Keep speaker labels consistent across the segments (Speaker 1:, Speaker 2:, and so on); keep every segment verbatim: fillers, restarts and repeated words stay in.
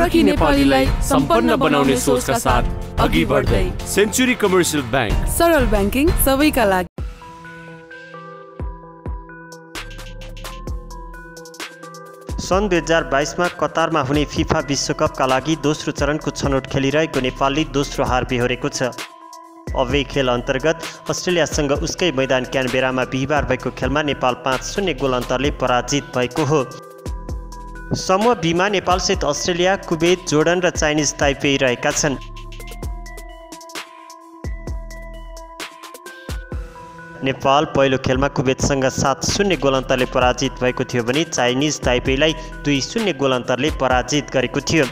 Speaker 1: गोरखी नेपालीलाई सम्पन्न बनाउने सोचका साथ अघि बढ्दै सेन्चुरी कमर्सियल बैंक,
Speaker 2: सरल बैंकिङ सबैका लागि।
Speaker 3: सन् दुई हजार बाइसमा कतारमा हुने फिफा विश्वकपका लागि दोस्रो चरणको छनौट खेलिरहेको नेपालले दोस्रो हार बेहोरेको छ। अवे खेल अन्तर्गत अस्ट्रेलियासँग उसकै मैदान क्यानबेरामा बिहिबार भएको खेलमा नेपाल पाँच शून्य गोल अन्तरले पराजित भएको हो। समूह बीमा नेपालसहित अस्ट्रेलिया, कुवेत, जोर्डन र चाइनिज ताइपेई रहेका छन्। नेपाल पहिलो खेलमा कुवेतसँग सात शून्य गोल अन्तरले पराजित भएको थियो भने चाइनिज ताइपेईलाई दुई शून्य गोल अन्तरले पराजित गरेको थियो।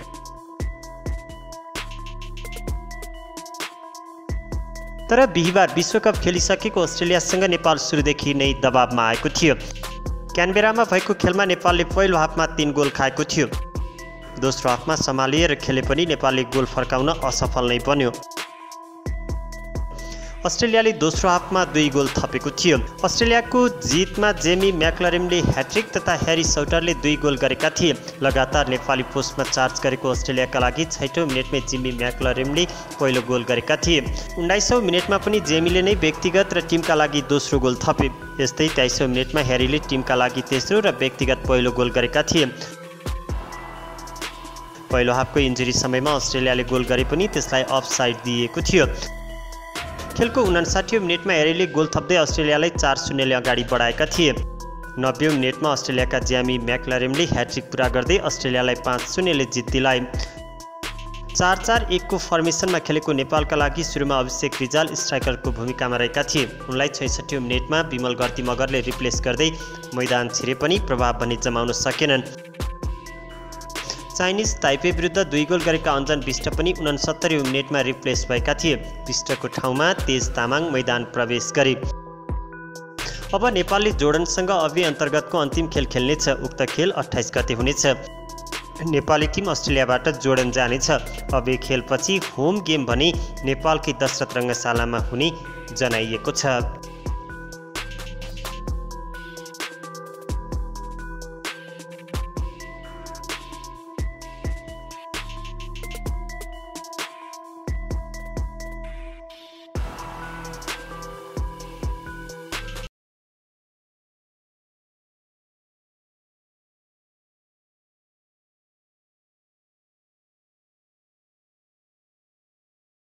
Speaker 3: तर बिहिबार विश्वकप खेलिसकेको अस्ट्रेलियासँग नेपाल सुरुदेखि नै दबावमा आएको थियो। क्यानबेरामा भएको खेलमा नेपालले पहिलो हाफमा तीन गोल खाएको थियो। दोस्रो हाफमा सम्हालिएर खेले पनि नेपालले गोल फर्काउन असफल नै बन्यो। अस्ट्रेलियाले दोस्रो हाफमा दुई गोल थपेको थियो। अस्ट्रेलियाको जितमा जेमी म्याक्लरेमले ह्याट्रिक तथा ह्यारी साउटरले दुई गोल गरेका थिए। लगातार नेपाली पोस्टमा चार्ज गरेको अस्ट्रेलियाका लागि छैटौँ मिनटमै जेमी म्याक्लरेमले पहिलो गोल गरेका थिए। उन्नाइसौँ मिनटमा पनि जेमीले नै व्यक्तिगत र टिमका लागि दोस्रो गोल थपे। यस्तै तेइसौँ मिनटमा ह्यारीले टिमका लागि तेस्रो र व्यक्तिगत पहिलो गोल गरेका थिए। पहिलो हाफको इन्जुरी समयमा अस्ट्रेलियाले गोल गरे पनि त्यसलाई अफसाइड दिएको थियो। खेलको उनासाठीौँ मिनटमा ह्यारीले गोल थप्दै अस्ट्रेलियालाई चार शून्यले अगाडि बढाएका थिए। नब्बेौँ मिनटमा अस्ट्रेलियाका जेमी म्याक्लरेमले ह्याट्रिक पुरा गर्दै अस्ट्रेलियालाई पाँच शून्यले जित दिलाए। चार चार एकको फर्मेसनमा खेलेको नेपालका लागि सुरुमा अभिषेक रिजाल स्ट्राइकरको भूमिकामा रहेका थिए। उनलाई छैसठीौँ मिनटमा विमल गर्ती मगरले रिप्लेस गर्दै मैदान छिरे पनि प्रभाव भने जमाउन सकेनन्। चाइनिज ताइपे विरुद्ध दुई गोल गरेका अञ्जन बिष्ट पनि उनसत्तरीौँ मिनटमा रिप्लेस भएका थिए। बिष्टको ठाउँमा तेज तामाङ मैदान प्रवेश गरे। अब नेपालले जोर्डनसँग अवे अन्तर्गतको अन्तिम खेल खेल्नेछ। उक्त खेल अट्ठाइस गते हुनेछ। नेपाली टिम अस्ट्रेलियाबाट जोर्डन जानेछ। अवे खेलपछि होम गेम भने नेपालकै दशरथ रङ्गशालामा हुने जनाइएको छ।